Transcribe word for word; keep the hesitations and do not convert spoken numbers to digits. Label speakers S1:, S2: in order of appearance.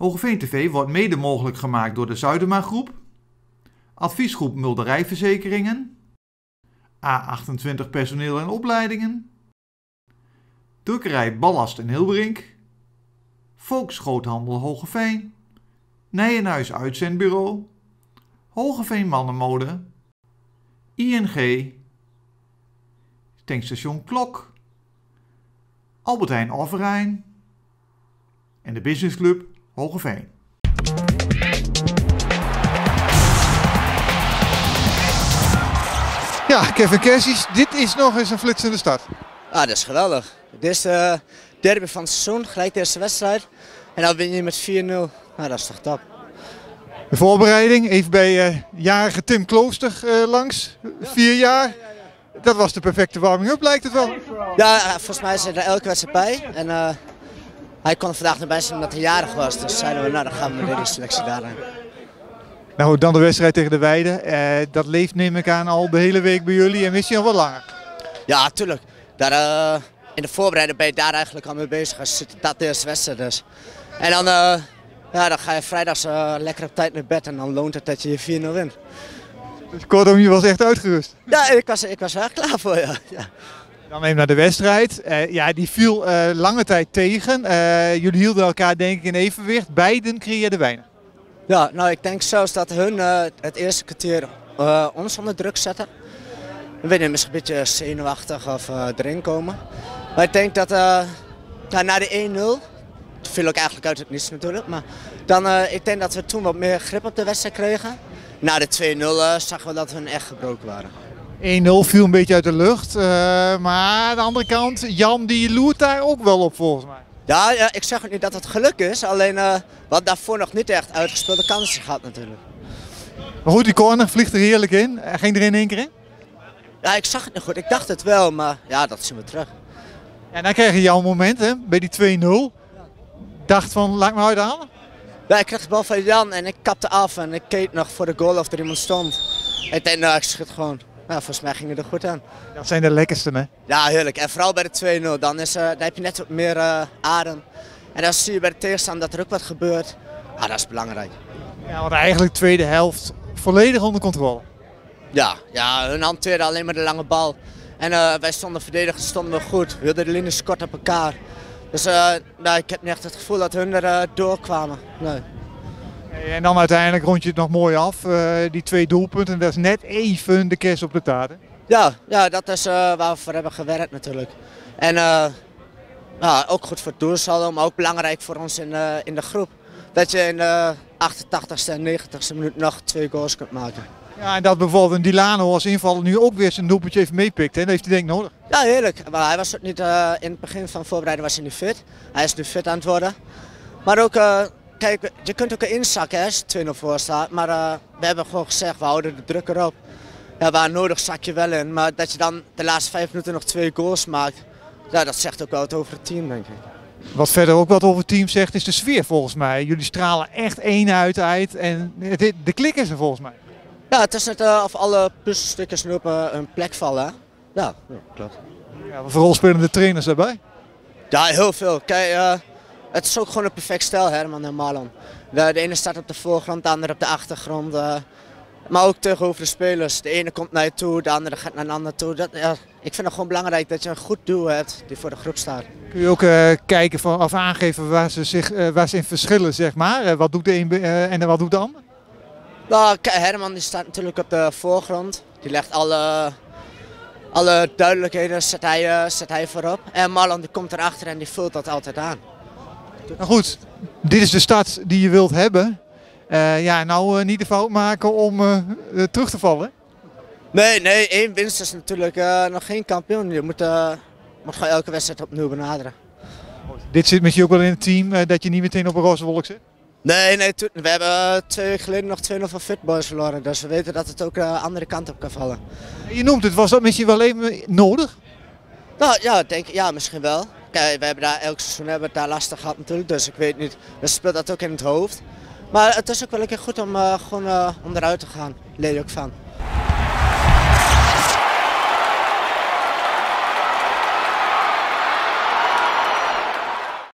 S1: Hoogeveen T V wordt mede mogelijk gemaakt door de Zuidema Groep, Adviesgroep Mulderijverzekeringen, A achtentwintig Personeel en Opleidingen, Drukkerij Ballast in Hilberink, Volksgroothandel Hoogeveen, Nijenhuis Uitzendbureau, Hoogeveen Mannenmode, I N G, Tankstation Klok, Albert Heijn Overijn en de Businessclub Hoogeveen.
S2: Ja, Kevin Kersies, dit is nog eens een flitsende start.
S3: Ah, dat is geweldig. Dit is de derby van het seizoen, gelijk de eerste wedstrijd. En dan win je met vier nul. Nou, dat is toch top.
S2: De voorbereiding, even bij uh, jarige Tim Klooster uh, langs, vier jaar. Dat was de perfecte warming-up, lijkt het wel.
S3: Ja, volgens mij is hij er elke wedstrijd bij. En uh, hij kon er vandaag nog bij zijn omdat hij jarig was. Dus zeiden we, nou dan gaan we met deze selectie daarin.
S2: Nou, dan de wedstrijd tegen de Weide. Uh, dat leeft, neem ik aan, al de hele week bij jullie en misschien nog wat langer.
S3: Ja, tuurlijk. Daar, uh, in de voorbereiding ben je daar eigenlijk al mee bezig als je dat de eerste wedstrijd is. En dan, uh, ja, dan ga je vrijdags uh, lekker op tijd naar bed en dan loont het dat je je vier nul wint.
S2: Dus kortom, je was echt uitgerust?
S3: Ja, ik was, ik was er echt klaar voor, ja. ja.
S2: Dan even naar de wedstrijd. Uh, ja, die viel uh, lange tijd tegen. Uh, jullie hielden elkaar denk ik in evenwicht. Beiden creëerden weinig.
S3: Ja, nou ik denk zelfs dat hun uh, het eerste kwartier uh, ons onder druk zetten. Ik weet niet, misschien een beetje zenuwachtig of uh, erin komen. Maar ik denk dat uh, ja, na de één nul, het viel ook eigenlijk uit het niets natuurlijk, maar dan, uh, ik denk dat we toen wat meer grip op de wedstrijd kregen. Na de twee nul uh, zagen we dat hun echt gebroken waren.
S2: één nul viel een beetje uit de lucht, uh, maar aan de andere kant, Jan die loert daar ook wel op volgens mij.
S3: Ja, ja ik zeg ook niet dat het geluk is, alleen uh, wat daarvoor nog niet echt uitgespeelde kansen gehad natuurlijk.
S2: Maar goed, die corner vliegt er heerlijk in. Ging er in één keer in?
S3: Ja, ik zag het niet goed. Ik dacht het wel, maar ja, dat zien we terug.
S2: Ja, dan krijg je jouw moment hè, bij die twee nul. Dacht van, laat me uithalen?
S3: Ja, ik kreeg de bal van Jan en ik kapte af en ik keek nog voor de goal of er iemand stond. Ik denk, nou, ik schiet gewoon. Nou, volgens mij ging het er goed aan.
S2: Dat zijn de lekkerste, hè?
S3: Ja, heerlijk. En vooral bij de twee nul, dan, is, uh, dan heb je net wat meer uh, adem. En dan zie je bij de tegenstander dat er ook wat gebeurt. Ah, dat is belangrijk.
S2: Ja, want eigenlijk de tweede helft volledig onder controle.
S3: Ja, ja, hun hanteerden alleen maar de lange bal. En uh, wij stonden verdedigend, stonden we goed. We hielden de linies kort op elkaar. Dus uh, nou, ik heb niet echt het gevoel dat hun er uh, doorkwamen. Nee.
S2: En dan uiteindelijk rond je het nog mooi af. Uh, die twee doelpunten, dat is net even de kers op de taart. Hè?
S3: Ja, ja, dat is uh, waar we voor hebben gewerkt natuurlijk. En uh, nou, ook goed voor het doelsaldo, maar ook belangrijk voor ons in, uh, in de groep. Dat je in de achtentachtigste en negentigste minuut nog twee goals kunt maken.
S2: Ja, en dat bijvoorbeeld een Dilano als invaller nu ook weer zijn doelpuntje even meepikt. Hè? Dat heeft hij denk ik nodig.
S3: Ja, heerlijk. Maar hij was ook niet, uh, in het begin van de voorbereiding was hij niet fit. Hij is nu fit aan het worden. Maar ook, uh, kijk, je kunt ook inzakken hè, als je twee nul voor staat. Maar uh, we hebben gewoon gezegd, we houden de druk erop. Ja, waar nodig zak je wel in. Maar dat je dan de laatste vijf minuten nog twee goals maakt, ja, dat zegt ook wel wat over het team, denk ik.
S2: Wat verder ook wat over het team zegt, is de sfeer volgens mij. Jullie stralen echt één uit uit en de klik is er volgens mij.
S3: Ja, het is net uh, of alle puzzelstukjes nu op uh, een plek vallen. Hè? Ja, ja, klopt.
S2: Ja, wat voor rol spelen de trainers daarbij?
S3: Ja, heel veel. Kijk, uh, het is ook gewoon een perfect stel, Herman en Marlon. De, de ene staat op de voorgrond, de andere op de achtergrond. Uh, maar ook tegenover de spelers. De ene komt naar je toe, de andere gaat naar een ander toe. Dat, ja, ik vind het gewoon belangrijk dat je een goed doel hebt die voor de groep staat.
S2: Kun je ook uh, kijken van, of aangeven waar ze, zich, uh, waar ze in verschillen, zeg maar? Uh, wat doet de een uh, en wat doet de ander?
S3: Nou, Herman die staat natuurlijk op de voorgrond. Die legt alle, alle duidelijkheden zet hij, uh, zet hij voorop. En Marlon die komt erachter en die vult dat altijd aan.
S2: Nou goed, dit is de start die je wilt hebben. Uh, ja, nou uh, niet de fout maken om uh, uh, terug te vallen.
S3: Nee, nee, één winst is natuurlijk uh, nog geen kampioen. Je moet, uh, moet gewoon elke wedstrijd opnieuw benaderen.
S2: Dit zit met je ook wel in het team, uh, dat je niet meteen op een roze wolk zit?
S3: Nee, nee, we hebben uh, twee weken geleden nog twee nul van Fitboys verloren. Dus we weten dat het ook de uh, andere kant op kan vallen.
S2: Je noemt het, was dat misschien wel even nodig?
S3: Nou ja, denk, ja misschien wel. Kijk, we hebben daar, elk seizoen hebben we het daar lastig gehad natuurlijk, dus ik weet niet. We speelt dat ook in het hoofd. Maar het is ook wel een keer goed om uh, gewoon uh, onderuit te gaan. Leer je ook van.